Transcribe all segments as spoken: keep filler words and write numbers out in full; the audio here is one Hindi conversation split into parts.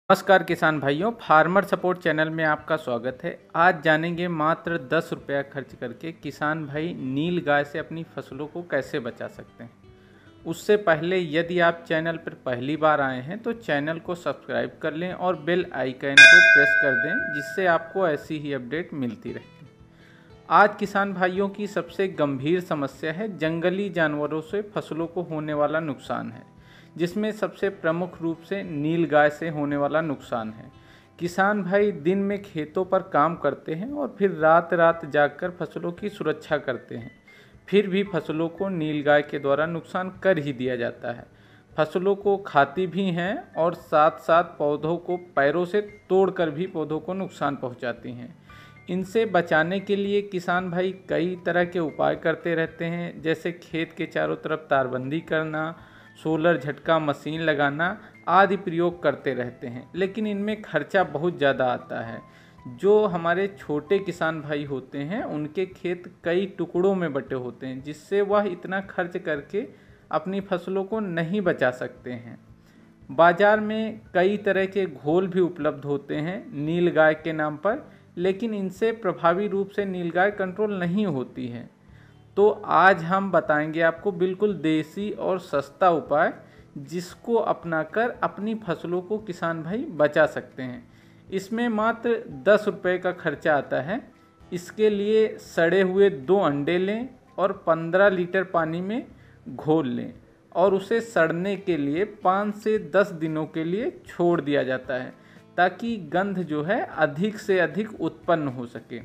नमस्कार किसान भाइयों, फार्मर सपोर्ट चैनल में आपका स्वागत है। आज जानेंगे मात्र दस रुपया खर्च करके किसान भाई नील गाय से अपनी फसलों को कैसे बचा सकते हैं। उससे पहले यदि आप चैनल पर पहली बार आए हैं तो चैनल को सब्सक्राइब कर लें और बेल आइकन को प्रेस कर दें, जिससे आपको ऐसी ही अपडेट मिलती रहेगी। आज किसान भाइयों की सबसे गंभीर समस्या है जंगली जानवरों से फसलों को होने वाला नुकसान है, जिसमें सबसे प्रमुख रूप से नील गाय से होने वाला नुकसान है। किसान भाई दिन में खेतों पर काम करते हैं और फिर रात रात जागकर फसलों की सुरक्षा करते हैं, फिर भी फसलों को नील गाय के द्वारा नुकसान कर ही दिया जाता है। फसलों को खाती भी हैं और साथ साथ पौधों को पैरों से तोड़कर भी पौधों को नुकसान पहुंचाती हैं। इनसे बचाने के लिए किसान भाई कई तरह के उपाय करते रहते हैं, जैसे खेत के चारों तरफ तारबंदी करना, सोलर झटका मशीन लगाना आदि प्रयोग करते रहते हैं। लेकिन इनमें खर्चा बहुत ज़्यादा आता है। जो हमारे छोटे किसान भाई होते हैं उनके खेत कई टुकड़ों में बटे होते हैं, जिससे वह इतना खर्च करके अपनी फसलों को नहीं बचा सकते हैं। बाज़ार में कई तरह के घोल भी उपलब्ध होते हैं नील गाय के नाम पर, लेकिन इनसे प्रभावी रूप से नील गाय कंट्रोल नहीं होती है। तो आज हम बताएंगे आपको बिल्कुल देसी और सस्ता उपाय, जिसको अपनाकर अपनी फसलों को किसान भाई बचा सकते हैं। इसमें मात्र दस रुपये का खर्चा आता है। इसके लिए सड़े हुए दो अंडे लें और पंद्रह लीटर पानी में घोल लें और उसे सड़ने के लिए पाँच से दस दिनों के लिए छोड़ दिया जाता है, ताकि गंध जो है अधिक से अधिक उत्पन्न हो सके।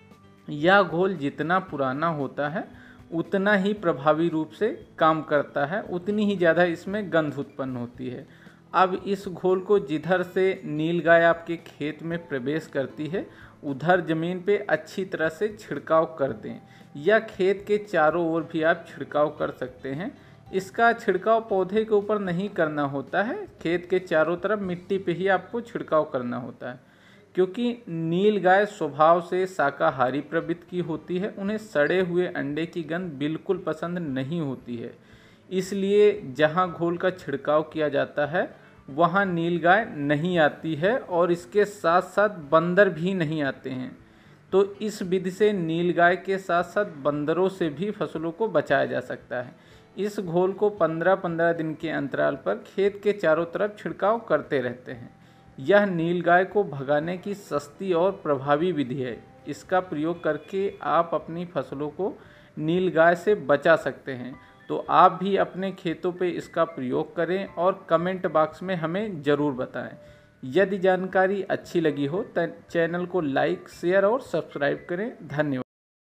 यह घोल जितना पुराना होता है उतना ही प्रभावी रूप से काम करता है, उतनी ही ज़्यादा इसमें गंध उत्पन्न होती है। अब इस घोल को जिधर से नील गाय आपके खेत में प्रवेश करती है उधर ज़मीन पे अच्छी तरह से छिड़काव कर दें, या खेत के चारों ओर भी आप छिड़काव कर सकते हैं। इसका छिड़काव पौधे के ऊपर नहीं करना होता है, खेत के चारों तरफ मिट्टी पे ही आपको छिड़काव करना होता है, क्योंकि नील गाय स्वभाव से शाकाहारी प्रवृत्ति की होती है। उन्हें सड़े हुए अंडे की गंध बिल्कुल पसंद नहीं होती है। इसलिए जहां घोल का छिड़काव किया जाता है वहां नील गाय नहीं आती है और इसके साथ साथ बंदर भी नहीं आते हैं। तो इस विधि से नील गाय के साथ साथ बंदरों से भी फसलों को बचाया जा सकता है। इस घोल को पंद्रह पंद्रह दिन के अंतराल पर खेत के चारों तरफ छिड़काव करते रहते हैं। यह नील गाय को भगाने की सस्ती और प्रभावी विधि है। इसका प्रयोग करके आप अपनी फसलों को नील गाय से बचा सकते हैं। तो आप भी अपने खेतों पे इसका प्रयोग करें और कमेंट बॉक्स में हमें ज़रूर बताएं। यदि जानकारी अच्छी लगी हो तो चैनल को लाइक, शेयर और सब्सक्राइब करें। धन्यवाद।